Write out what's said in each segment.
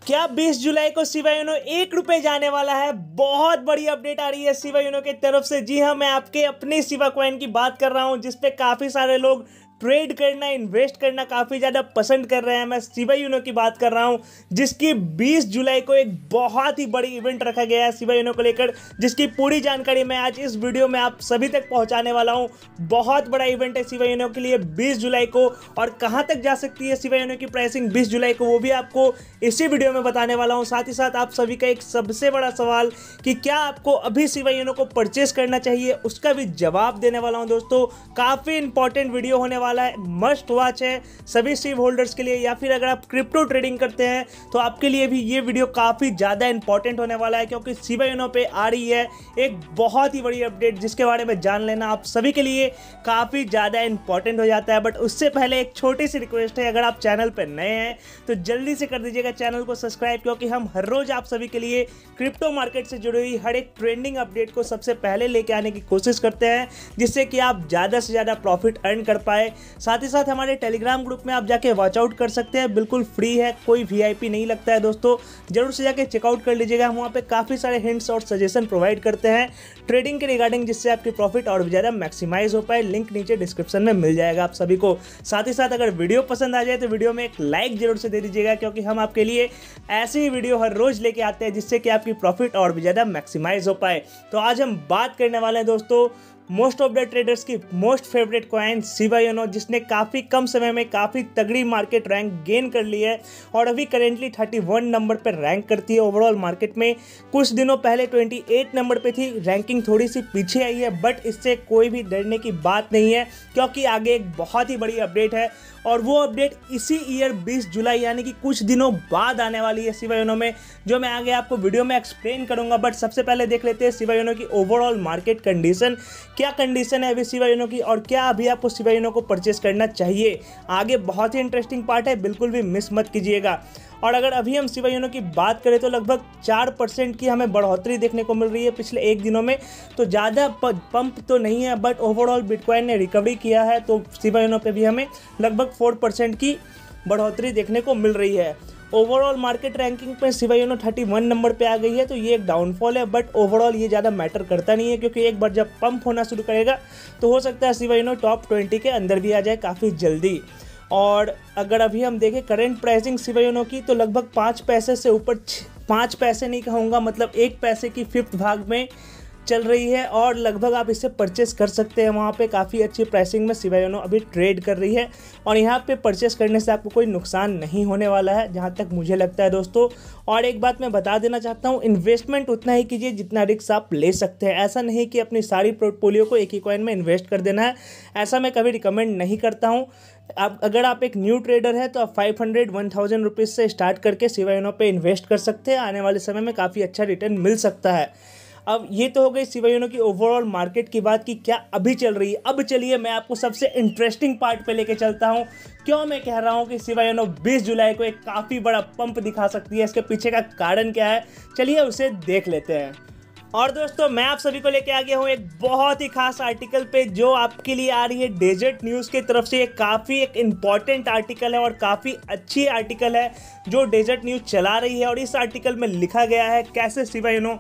क्या 20 जुलाई को Shiba Inu 1 रुपए जाने वाला है। बहुत बड़ी अपडेट आ रही है शिबा इनु की तरफ से। जी हाँ, मैं आपके अपने शिबा कॉइन की बात कर रहा हूँ जिसपे काफ़ी सारे लोग ट्रेड करना, इन्वेस्ट करना काफ़ी ज़्यादा पसंद कर रहे हैं। मैं शिबा इनु की बात कर रहा हूँ जिसकी 20 जुलाई को एक बहुत ही बड़ी इवेंट रखा गया है शिबा इनु को लेकर, जिसकी पूरी जानकारी मैं आज इस वीडियो में आप सभी तक पहुँचाने वाला हूँ। बहुत बड़ा इवेंट है शिबा इनु के लिए 20 जुलाई को, और कहाँ तक जा सकती है शिबा इनु की प्राइसिंग 20 जुलाई को, वो भी आपको इसी वीडियो में बताने वाला हूँ। साथ ही साथ आप सभी का एक सबसे बड़ा सवाल कि क्या आपको अभी शिबा इनु को परचेस करना चाहिए, उसका भी जवाब देने वाला हूँ। दोस्तों, काफ़ी इंपॉर्टेंट वीडियो होने वाला है, मस्ट वॉच है सभी शिब होल्डर्स के लिए, या फिर अगर आप क्रिप्टो ट्रेडिंग करते हैं तो आपके लिए भी ये वीडियो काफ़ी ज़्यादा इंपॉर्टेंट होने वाला है, क्योंकि शिबा इनु पे आ रही है एक बहुत ही बड़ी अपडेट जिसके बारे में जान लेना आप सभी के लिए काफ़ी ज़्यादा इंपॉर्टेंट हो जाता है। बट उससे पहले एक छोटी सी रिक्वेस्ट है, अगर आप चैनल पर नए हैं तो जल्दी से कर दीजिएगा चैनल को सब्सक्राइब, क्योंकि हम हर रोज़ आप सभी के लिए क्रिप्टो मार्केट से जुड़ी हुई हर एक ट्रेंडिंग अपडेट को सबसे पहले लेके आने की कोशिश करते हैं, जिससे कि आप ज़्यादा से ज़्यादा प्रॉफिट अर्न कर पाए। साथ ही साथ हमारे टेलीग्राम ग्रुप में आप जाके वॉचआउट कर सकते हैं, बिल्कुल फ्री है, कोई वीआईपी नहीं लगता है। दोस्तों, जरूर से जाके चेकआउट कर लीजिएगा, हम वहाँ पे काफ़ी सारे हिंट्स और सजेशन प्रोवाइड करते हैं ट्रेडिंग के रिगार्डिंग, जिससे आपकी प्रॉफिट और भी ज़्यादा मैक्सिमाइज हो पाए। लिंक नीचे डिस्क्रिप्शन में मिल जाएगा आप सभी को। साथ ही साथ अगर वीडियो पसंद आ जाए तो वीडियो में एक लाइक जरूर से दे दीजिएगा, क्योंकि हम आपके लिए ऐसी ही वीडियो हर रोज़ लेके आते हैं जिससे कि आपकी प्रॉफिट और भी ज़्यादा मैक्सिमाइज हो पाए। तो आज हम बात करने वाले हैं दोस्तों मोस्ट ऑफ द ट्रेडर्स की most favourite coin Shiba Inu, जिसने काफ़ी कम समय में काफ़ी तगड़ी मार्केट रैंक गेन कर ली है और अभी करेंटली 31 नंबर पर रैंक करती है ओवरऑल मार्केट में। कुछ दिनों पहले 28 नंबर पे थी, रैंकिंग थोड़ी सी पीछे आई है, बट इससे कोई भी डरने की बात नहीं है, क्योंकि आगे एक बहुत ही बड़ी अपडेट है, और वो अपडेट इसी ईयर 20 जुलाई यानी कि कुछ दिनों बाद आने वाली है शिबा इनु में, जो मैं आगे आपको वीडियो में एक्सप्लेन करूंगा। बट सबसे पहले देख लेते हैं शिबा इनु की ओवरऑल मार्केट कंडीशन। क्या कंडीशन है अभी शिबा इनु की, और क्या अभी आपको शिबा इनु को परचेस करना चाहिए। आगे बहुत ही इंटरेस्टिंग पार्ट है, बिल्कुल भी मिस मत कीजिएगा। और अगर अभी हम शिबा इनु की बात करें तो लगभग 4% की हमें बढ़ोतरी देखने को मिल रही है पिछले एक दिनों में। तो ज़्यादा पंप तो नहीं है, बट ओवरऑल बिटकॉइन ने रिकवरी किया है, तो शिबा इनु पे भी हमें लगभग 4% की बढ़ोतरी देखने को मिल रही है। ओवरऑल मार्केट रैंकिंग पे शिबा इनु 31 नंबर पे आ गई है, तो ये एक डाउनफॉल है, बट ओवरऑल ये ज़्यादा मैटर करता नहीं है, क्योंकि एक बार जब पंप होना शुरू करेगा तो हो सकता है शिबा इनु टॉप 20 के अंदर भी आ जाए काफ़ी जल्दी। और अगर अभी हम देखें करंट प्राइसिंग शिबा इनु की, तो लगभग 5 पैसे से ऊपर, 5 पैसे नहीं कहूँगा, मतलब 1 पैसे की 5th भाग में चल रही है, और लगभग आप इसे परचेस कर सकते हैं। वहाँ पे काफ़ी अच्छी प्राइसिंग में शिबा इनु अभी ट्रेड कर रही है, और यहाँ पे परचेस करने से आपको कोई नुकसान नहीं होने वाला है, जहाँ तक मुझे लगता है दोस्तों। और एक बात मैं बता देना चाहता हूँ, इन्वेस्टमेंट उतना ही कीजिए जितना रिस्क आप ले सकते हैं। ऐसा नहीं कि अपनी सारी पोर्टफोलियो को एक ही कॉइन में इन्वेस्ट कर देना है, ऐसा मैं कभी रिकमेंड नहीं करता हूँ। अगर आप एक न्यू ट्रेडर है तो आप 500-1000 रुपीज़ से स्टार्ट करके शिबा इनु पे इन्वेस्ट कर सकते हैं, आने वाले समय में काफ़ी अच्छा रिटर्न मिल सकता है। अब ये तो हो गई शिबा इनु की ओवरऑल मार्केट की बात की क्या अभी चल रही है। अब चलिए मैं आपको सबसे इंटरेस्टिंग पार्ट पे लेके चलता हूँ। क्यों मैं कह रहा हूँ कि शिबा इनु 20 जुलाई को एक काफ़ी बड़ा पंप दिखा सकती है, इसके पीछे का कारण क्या है, चलिए उसे देख लेते हैं। और दोस्तों, मैं आप सभी को लेके आ गया हूँ एक बहुत ही खास आर्टिकल पे, जो आपके लिए आ रही है डेजर्ट न्यूज़ की तरफ से। काफ़ी एक इम्पॉर्टेंट आर्टिकल है और काफ़ी अच्छी आर्टिकल है जो डेजर्ट न्यूज़ चला रही है, और इस आर्टिकल में लिखा गया है कैसे शिबा इनु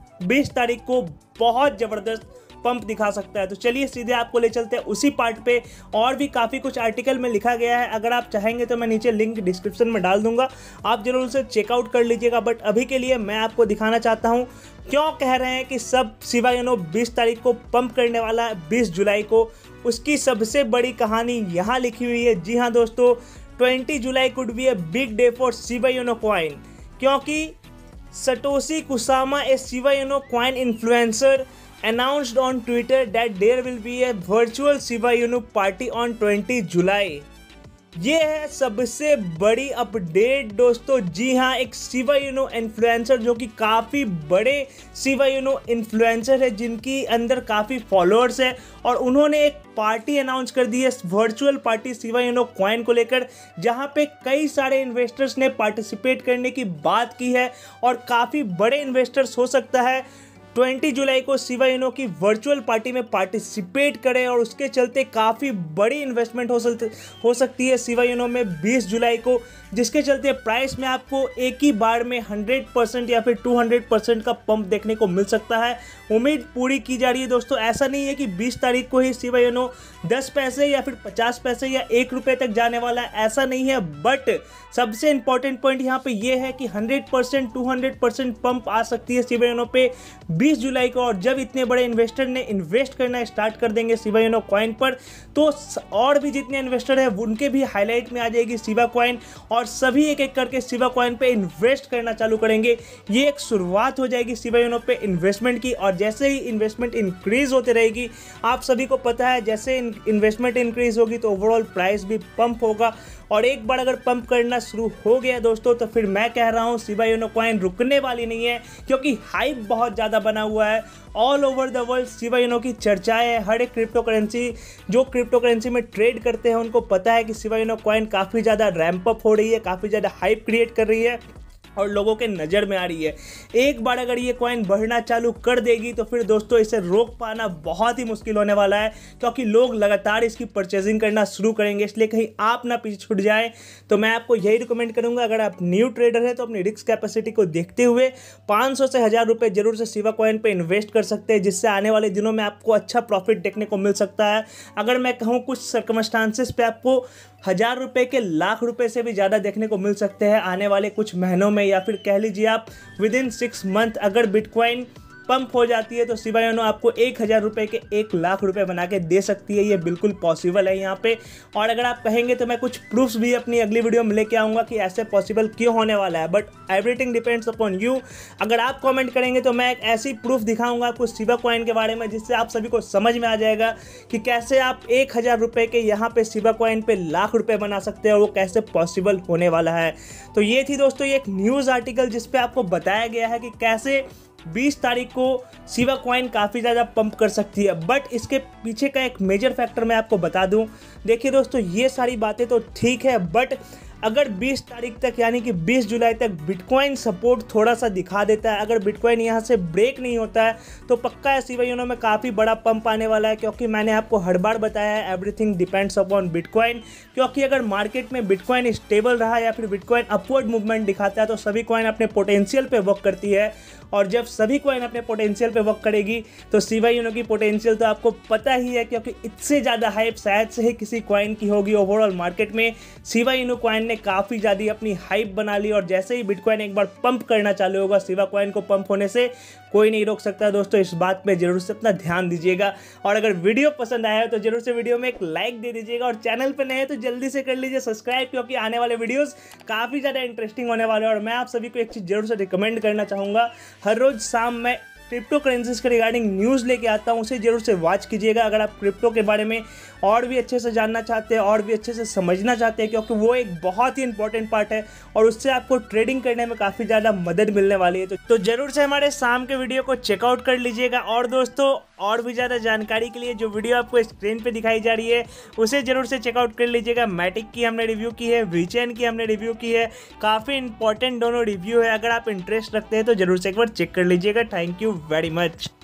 20 तारीख को बहुत ज़बरदस्त पंप दिखा सकता है। तो चलिए सीधे आपको ले चलते हैं उसी पार्ट पे। और भी काफ़ी कुछ आर्टिकल में लिखा गया है, अगर आप चाहेंगे तो मैं नीचे लिंक डिस्क्रिप्शन में डाल दूंगा, आप जरूर उसे चेकआउट कर लीजिएगा। बट अभी के लिए मैं आपको दिखाना चाहता हूँ क्यों कह रहे हैं कि सब शिबा इनु 20 तारीख को पंप करने वाला है 20 जुलाई को। उसकी सबसे बड़ी कहानी यहाँ लिखी हुई है। जी हाँ दोस्तों, 20 जुलाई could be a big day for Shiba Inu coin, क्योंकि Satoshi Kusama, a Shiba Inu coin influencer, announced on Twitter that there will be a virtual Shiba Inu party on 20 July. ये है सबसे बड़ी अपडेट दोस्तों। जी हाँ, एक Shiba Inu influencer जो कि काफ़ी बड़े शिबा इनु इन्फ्लुएंसर है, जिनकी अंदर काफ़ी फॉलोअर्स है, और उन्होंने एक पार्टी अनाउंस कर दी है, virtual party Shiba Inu coin को लेकर, जहाँ पे कई सारे इन्वेस्टर्स ने पार्टिसिपेट करने की बात की है, और काफ़ी बड़े इन्वेस्टर्स हो सकता है 20 जुलाई को शिबा इनु की वर्चुअल पार्टी में पार्टिसिपेट करें और उसके चलते काफ़ी बड़ी इन्वेस्टमेंट हो सकती है शिबा इनु में 20 जुलाई को, जिसके चलते प्राइस में आपको एक ही बार में 100% या फिर 200% का पंप देखने को मिल सकता है। उम्मीद पूरी की जा रही है दोस्तों। ऐसा नहीं है कि 20 तारीख को ही शिबा इनु 10 पैसे या फिर 50 पैसे या 1 रुपये तक जाने वाला है, ऐसा नहीं है। बट सबसे इंपॉर्टेंट पॉइंट यहाँ पे ये है कि 100% 200% पंप आ सकती है शिबा इनु पे 20 जुलाई को। और जब इतने बड़े इन्वेस्टर ने इन्वेस्ट करना स्टार्ट कर देंगे शिबा इनु कॉइन पर, तो और भी जितने इन्वेस्टर हैं उनके भी हाईलाइट में आ जाएगी शिबा कॉइन और सभी एक एक करके शिबा कॉइन पे इन्वेस्ट करना चालू करेंगे। ये एक शुरुआत हो जाएगी शिबा इनु पे इन्वेस्टमेंट की। और जैसे ही इन्वेस्टमेंट इंक्रीज होती रहेगी, आप सभी को पता है जैसे इन्वेस्टमेंट इंक्रीज होगी तो ओवरऑल प्राइस भी पंप होगा। और एक बार अगर पंप करना शुरू हो गया दोस्तों, तो फिर मैं कह रहा हूँ शिबा इनु कॉइन रुकने वाली नहीं है, क्योंकि हाइप बहुत ज़्यादा बना हुआ है। All over the world Shiba Inu की चर्चाएं है। हर एक क्रिप्टो करेंसी में ट्रेड करते हैं उनको पता है कि शिबा इनु कॉइन काफ़ी ज़्यादा रैंप अप हो रही है, काफ़ी ज़्यादा हाइप क्रिएट कर रही है और लोगों के नज़र में आ रही है। एक बार अगर ये कॉइन बढ़ना चालू कर देगी तो फिर दोस्तों इसे रोक पाना बहुत ही मुश्किल होने वाला है, क्योंकि लोग लगातार इसकी परचेजिंग करना शुरू करेंगे। इसलिए कहीं आप ना पीछे छूट जाएं, तो मैं आपको यही रिकमेंड करूंगा, अगर आप न्यू ट्रेडर है तो अपनी रिस्क कैपेसिटी को देखते हुए 500 से 1000 रुपये जरूर से शिबा कॉइन पे इन्वेस्ट कर सकते हैं, जिससे आने वाले दिनों में आपको अच्छा प्रॉफिट देखने को मिल सकता है। अगर मैं कहूँ कुछ सर्कमस्टांसेस पे आपको 1000 रुपये के लाख रुपए से भी ज़्यादा देखने को मिल सकते हैं आने वाले कुछ महीनों में, या फिर कह लीजिए आप विदिन 6 मंथ अगर बिटकॉइन पंप हो जाती है तो शिबा इनु आपको 1000 रुपये के 1 लाख रुपए बना के दे सकती है। ये बिल्कुल पॉसिबल है यहाँ पे। और अगर आप कहेंगे तो मैं कुछ प्रूफ्स भी अपनी अगली वीडियो में लेके आऊँगा कि ऐसे पॉसिबल क्यों होने वाला है। But everything depends upon you. अगर आप कमेंट करेंगे तो मैं एक ऐसी प्रूफ दिखाऊंगा आपको शिबा कॉइन के बारे में, जिससे आप सभी को समझ में आ जाएगा कि कैसे आप 1000 रुपये के यहाँ पे शिबा कॉइन पे लाख रुपये बना सकते हैं और वो कैसे पॉसिबल होने वाला है। तो ये थी दोस्तों ये एक न्यूज़ आर्टिकल जिसपे आपको बताया गया है कि कैसे 20 तारीख को शिबा कॉइन काफ़ी ज़्यादा पंप कर सकती है। बट इसके पीछे का एक मेजर फैक्टर मैं आपको बता दूं। देखिए दोस्तों, ये सारी बातें तो ठीक है, बट अगर 20 तारीख तक यानी कि 20 जुलाई तक बिटकॉइन सपोर्ट थोड़ा सा दिखा देता है, अगर बिटकॉइन यहाँ से ब्रेक नहीं होता है, तो पक्का है शिबा इनु में काफ़ी बड़ा पंप आने वाला है। क्योंकि मैंने आपको हर बार बताया है एवरीथिंग डिपेंड्स अपॉन बिटकॉइन। क्योंकि अगर मार्केट में बिटकॉइन स्टेबल रहा या फिर बिटकॉइन अपवर्ड मूवमेंट दिखाता है तो सभी कॉइन अपने पोटेंशियल पे वर्क करती है। और जब सभी कॉइन अपने पोटेंशियल पे वर्क करेगी तो शिबा इनु की पोटेंशियल तो आपको पता ही है, क्योंकि इससे ज़्यादा हाइप शायद से ही किसी कॉइन की होगी ओवरऑल मार्केट में। शिबा इनु कॉइन ने काफ़ी ज़्यादा अपनी हाइप बना ली और जैसे ही बिटकॉइन एक बार पंप करना चालू होगा, शिबा कॉइन को पंप होने से कोई नहीं रोक सकता। दोस्तों इस बात पे जरूर से अपना ध्यान दीजिएगा। और अगर वीडियो पसंद आया है तो जरूर से वीडियो में एक लाइक दे दीजिएगा और चैनल पे नए हैं तो जल्दी से कर लीजिए सब्सक्राइब, क्योंकि आने वाले वीडियोस काफ़ी ज़्यादा इंटरेस्टिंग होने वाले हैं। और मैं आप सभी को एक चीज़ जरूर से रिकमेंड करना चाहूँगा, हर रोज़ शाम में क्रिप्टो करेंसीज के रिगार्डिंग न्यूज़ लेके आता हूँ, उसे जरूर से वॉच कीजिएगा। अगर आप क्रिप्टो के बारे में और भी अच्छे से जानना चाहते हैं और भी अच्छे से समझना चाहते हैं, क्योंकि वो एक बहुत ही इंपॉर्टेंट पार्ट है और उससे आपको ट्रेडिंग करने में काफ़ी ज़्यादा मदद मिलने वाली है। तो जरूर से हमारे शाम के वीडियो को चेकआउट कर लीजिएगा। और दोस्तों और भी ज़्यादा जानकारी के लिए जो वीडियो आपको स्क्रीन पे दिखाई जा रही है उसे जरूर से चेकआउट कर लीजिएगा। मैटिक की हमने रिव्यू की है, वीचेन की हमने रिव्यू की है, काफ़ी इंपॉर्टेंट दोनों रिव्यू है। अगर आप इंटरेस्ट रखते हैं तो जरूर से एक बार चेक कर लीजिएगा। Thank you very much.